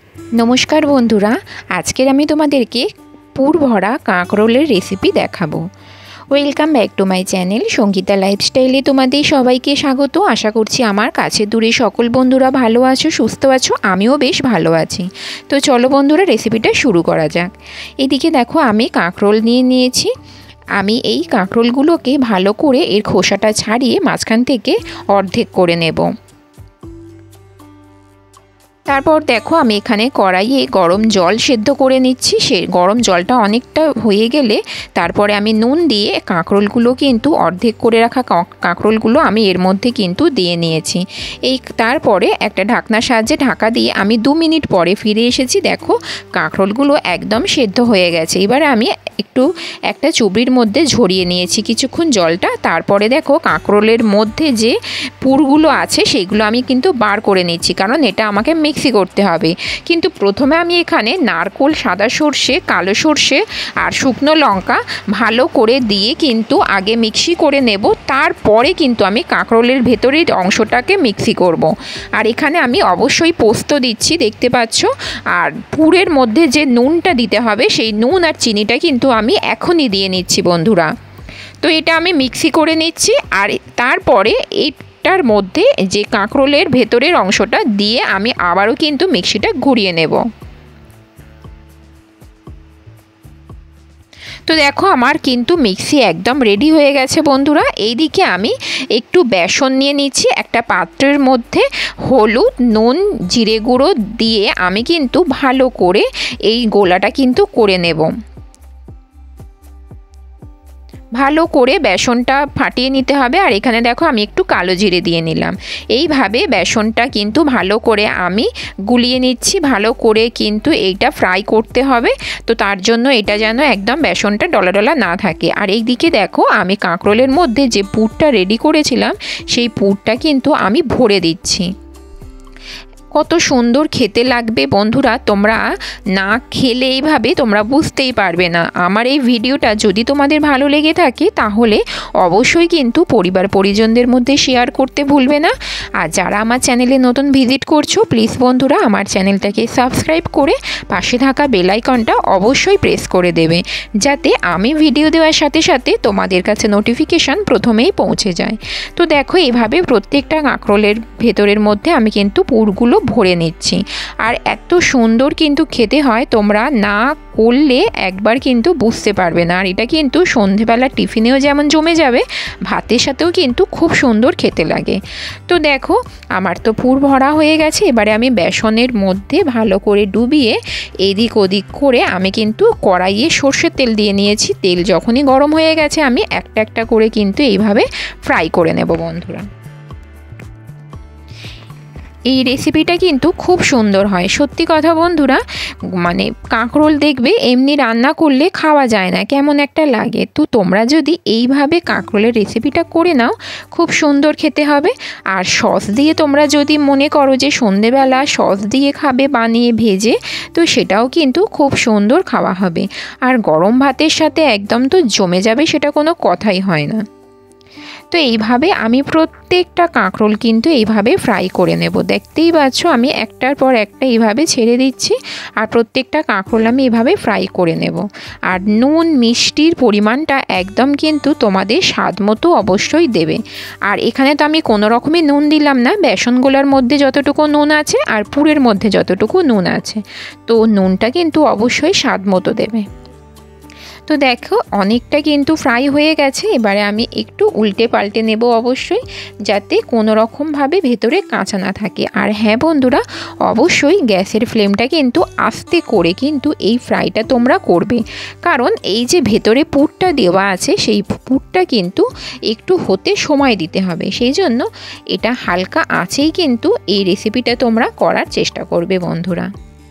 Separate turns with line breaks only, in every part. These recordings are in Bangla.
नमस्कार बंधुरा आज के आमी तोमादेरके पुर भरा काँकरोलेर रेसिपि देखाबो। Welcome back to my channel Sangeeta लाइफस्टाइले तोमादेर सबाइके स्वागत। आशा करछि आमार काछे दूरे सकल बंधुरा भालो आछो, सुस्थ आछो, आमिओ बेश भालो आछि। तो चलो बंधुरा रेसिपिटा शुरू करा जाक। एदिके देखो आमी काँकरोल निये नियेछि। आमी एई काँकरोलगुलोके भालो करे एर खोसाटा छाड़िए माझखान थेके अर्धेक करे नेब। तारपर देखो आमी एखाने कड़ाइए गरम जल सेদ্ধ करे निচ্ছি। से गरम जलटा अनेकटा हये गेले तारपरे आमी नुन दिए काँकरोलगुलो किन्तु अर्धेक करे राखा काँकरोलगुलो आमी एर मध्य किन्तु दिए निয়েছি। এই तारपरे একটা ঢাকনার সাহায্যে ঢাকা দিয়ে আমি 2 মিনিট পরে ফিরে এসেছি। দেখো কাঁকরোলগুলো একদম সেদ্ধ হয়ে গেছে। এবারে আমি একটু একটা চুবড়ির মধ্যে ঝরিয়ে নিয়েছি কিছুক্ষণ জলটা। তারপরে দেখো কাঁকরোলের মধ্যে যে পুরগুলো আছে সেগুলো আমি কিন্তু বার করে নিচ্ছি, কারণ এটা আমাকে মিক্সি করতে হবে। কিন্তু প্রথমে আমি এখানে নারকেল, সাদা সর্ষে, কালো সর্ষে আর শুকনো লঙ্কা ভালো করে দিয়ে কিন্তু আগে মিক্সি করে নেব। তারপরে কিন্তু আমি কাঁকরোলের ভেতরের অংশটাকে মিক্সি করব। আর এখানে আমি অবশ্যই পোস্ত দিচ্ছি, দেখতে পাচ্ছ। আর পুরের মধ্যে যে নুনটা দিতে হবে সেই নুন আর চিনিটা কিন্তু আমি এখনই দিয়ে নিচ্ছি বন্ধুরা। তো এটা আমি মিক্সি করে নিচ্ছি। আর তারপরে এইটার মধ্যে যে কাঁকরোলের ভেতরের অংশটা দিয়ে আমি আবারও কিন্তু মিক্সিটা ঘুরিয়ে নেব। তো দেখো আমার কিন্তু মিক্সি একদম রেডি হয়ে গেছে বন্ধুরা। এইদিকে আমি একটু বেসন নিয়ে নিচ্ছি। একটা পাত্রের মধ্যে হলুদ, নুন, জিরে গুঁড়ো দিয়ে আমি কিন্তু ভালো করে এই গোলাটা কিন্তু করে নেব। ভালো করে বেসনটা ফাটিয়ে নিতে হবে। আর এখানে দেখো আমি একটু কালো জিরে দিয়ে নিলাম। এইভাবে বেসনটা কিন্তু ভালো করে আমি গুলিয়ে নিচ্ছি। ভালো করে কিন্তু এইটা ফ্রাই করতে হবে। তো তার জন্য এটা যেন একদম বেসনটা ডলা ডলা না থাকে। আর এই দিকে দেখো আমি কাঁকরোলের মধ্যে যে পুরটা রেডি করেছিলাম সেই পুরটা কিন্তু আমি ভরে দিচ্ছি। কত সুন্দর খেতে লাগবে বন্ধুরা, তোমরা না খেলে এইভাবে তোমরা বুঝতেই পারবে না। আমার এই ভিডিওটা যদি তোমাদের ভালো লেগে থাকে তাহলে অবশ্যই কিন্তু পরিবার পরিজনদের মধ্যে শেয়ার করতে ভুলবে না। আর যারা আমার চ্যানেলে নতুন ভিজিট করছো প্লিজ বন্ধুরা আমার চ্যানেলটাকে সাবস্ক্রাইব করে পাশে থাকা বেল আইকনটা অবশ্যই প্রেস করে দেবে, যাতে আমি ভিডিও দেওয়ার সাথে সাথে তোমাদের কাছে নোটিফিকেশান প্রথমেই পৌঁছে যায়। তো দেখো এইভাবে প্রত্যেকটা কাঁকরোলের ভেতরের মধ্যে আমি কিন্তু পুরগুলো ভরে নিচ্ছি। আর এত সুন্দর কিন্তু খেতে হয়, তোমরা না করলে একবার কিন্তু বুঝতে পারবে না। আর এটা কিন্তু সন্ধেবেলা টিফিনেও যেমন জমে যাবে, ভাতের সাথেও কিন্তু খুব সুন্দর খেতে লাগে। তো দেখো আমার তো পুর ভরা হয়ে গেছে। এবারে আমি বেসনের মধ্যে ভালো করে ডুবিয়ে এদিক ওদিক করে আমি কিন্তু কড়াইয়ে সর্ষের তেল দিয়ে নিয়েছি। তেল যখনই গরম হয়ে গেছে আমি একটা একটা করে কিন্তু এইভাবে ফ্রাই করে নেব বন্ধুরা। এই রেসিপিটা কিন্তু খুব সুন্দর হয়, সত্যি কথা বন্ধুরা। মানে কাঁকরোল দেখবে এমনি রান্না করলে খাওয়া যায় না, কেমন একটা লাগে। তো তোমরা যদি এইভাবে কাঁকরোলের রেসিপিটা করে নাও খুব সুন্দর খেতে হবে। আর সস দিয়ে তোমরা যদি মনে করো যে সন্ধেবেলা সস দিয়ে খাবে বানিয়ে ভেজে, তো সেটাও কিন্তু খুব সুন্দর খাওয়া হবে। আর গরম ভাতের সাথে একদম তো জমে যাবে, সেটা কোনো কথাই হয় না। তো এইভাবে আমি প্রত্যেকটা কাঁকরোল কিন্তু এইভাবে ফ্রাই করে নেব। দেখতেই পাচ্ছ আমি একটার পর একটা এইভাবে ছেড়ে দিচ্ছি। আর প্রত্যেকটা কাঁকরোল আমি এইভাবে ফ্রাই করে নেব। আর নুন মিষ্টির পরিমাণটা একদম কিন্তু তোমাদের স্বাদ মতো অবশ্যই দেবে। আর এখানে তো আমি কোনো রকমই নুন দিলাম না, বেসনগুলোর মধ্যে যতটুকু নুন আছে আর পুরের মধ্যে যতটুকু নুন আছে, তো নুনটা কিন্তু অবশ্যই স্বাদ মতো দেবে। তো দেখো অনেকটা কিন্তু ফ্রাই হয়ে গেছে। এবারে আমি একটু উল্টে পাল্টে নেব অবশ্যই, যাতে কোনো রকমভাবে ভেতরে কাঁচা না থাকে। আর হ্যাঁ বন্ধুরা, অবশ্যই গ্যাসের ফ্লেমটা কিন্তু আস্তে করে কিন্তু এই ফ্রাইটা তোমরা করবে, কারণ এই যে ভেতরে পুরটা দেওয়া আছে সেই পুরটা কিন্তু একটু হতে সময় দিতে হবে। সেই জন্য এটা হালকা আঁচেই কিন্তু এই রেসিপিটা তোমরা করার চেষ্টা করবে বন্ধুরা।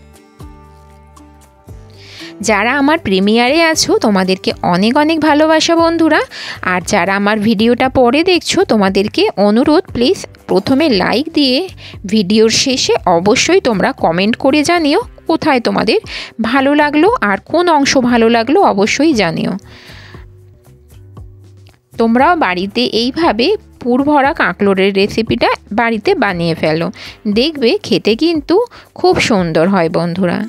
যারা আমার প্রিমিয়ারে আছো তোমাদেরকে অনেক অনেক ভালোবাসা বন্ধুরা। আর যারা আমার ভিডিওটা পরে দেখছো তোমাদেরকে অনুরোধ, প্লিজ প্রথমে লাইক দিয়ে ভিডিওর শেষে অবশ্যই তোমরা কমেন্ট করে জানিও কোথায় তোমাদের ভালো লাগলো আর কোন অংশ ভালো লাগলো অবশ্যই জানিও। তোমরাও বাড়িতে এইভাবে পুর ভরা কাঁকরোলের রেসিপিটা বাড়িতে বানিয়ে ফেলো, দেখবে খেতে কিন্তু খুব সুন্দর হয় বন্ধুরা।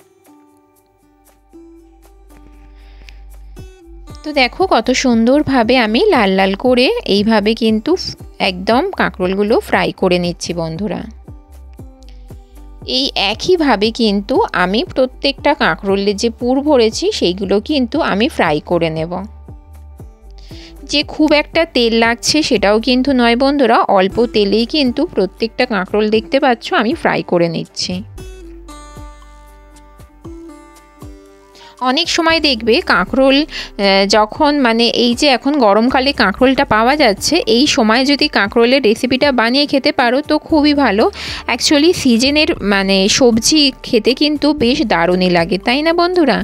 তো দেখো কত সুন্দরভাবে আমি লাল লাল করে এইভাবে কিন্তু একদম কাঁকরোলগুলো ফ্রাই করে নিচ্ছি বন্ধুরা। এই একইভাবে কিন্তু আমি প্রত্যেকটা কাঁকরোলের যে পুর ভরেছি সেইগুলো কিন্তু আমি ফ্রাই করে নেব। যে খুব একটা তেল লাগছে সেটাও কিন্তু নয় বন্ধুরা, অল্প তেলেই কিন্তু প্রত্যেকটা কাঁকরোল দেখতে পাচ্ছ আমি ফ্রাই করে নিচ্ছি। অনেক সময় দেখবে কাঁকরোল যখন মানে এই যে এখন গরমকালে কাঁকরোলটা পাওয়া যাচ্ছে, এই সময় যদি কাঁকরোলের রেসিপিটা বানিয়ে খেতে পারো তো খুবই ভালো। অ্যাকচুয়ালি সিজনের মানে সবজি খেতে কিন্তু বেশ দারুণই লাগে, তাই না বন্ধুরা?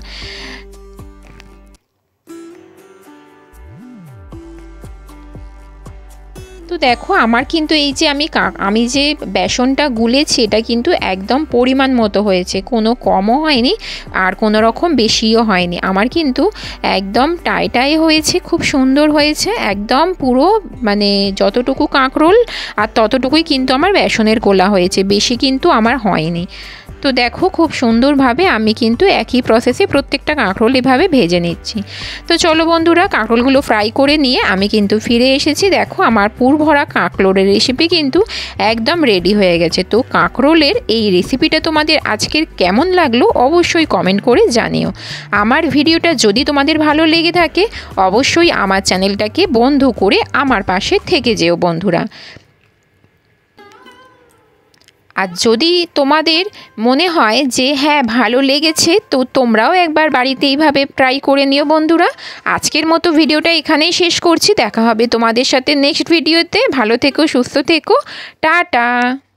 তো দেখো আমার কিন্তু এই যে আমি যে বেসনটা গুলেছি এটা কিন্তু একদম পরিমাণ মতো হয়েছে, কোনো কমও হয়নি আর কোনো রকম বেশিও হয়নি। আমার কিন্তু একদম টাইটাই হয়েছে, খুব সুন্দর হয়েছে, একদম পুরো মানে যতটুকু কাঁকরোল আর ততটুকুই কিন্তু আমার বেসনের গোলা হয়েছে, বেশি কিন্তু আমার হয়নি। তো দেখো খুব সুন্দরভাবে আমি কিন্তু একই প্রসেসে প্রত্যেকটা কাঁকরোল এভাবে ভেজে নিচ্ছি। তো চলো বন্ধুরা, কাঁকরোলগুলো ফ্রাই করে নিয়ে আমি কিন্তু ফিরে এসেছি। দেখো আমার পুর ভরা কাঁকরোলের রেসিপি কিন্তু একদম রেডি হয়ে গেছে। তো কাঁকরোলের এই রেসিপিটা তোমাদের আজকের কেমন লাগলো অবশ্যই কমেন্ট করে জানিও। আমার ভিডিওটা যদি তোমাদের ভালো লেগে থাকে অবশ্যই আমার চ্যানেলটাকে বন্ধ করে আমার পাশে থেকে যেও বন্ধুরা। আর যদি তোমাদের মনে হয় যে হ্যাঁ ভালো লেগেছে তো তোমরাও একবার বাড়িতে এইভাবে ট্রাই করে নিও বন্ধুরা। আজকের মতো ভিডিওটা এখানেই শেষ করছি, দেখা হবে তোমাদের সাথে নেক্সট ভিডিওতে। ভালো থেকো, সুস্থ থেকো, টাটা।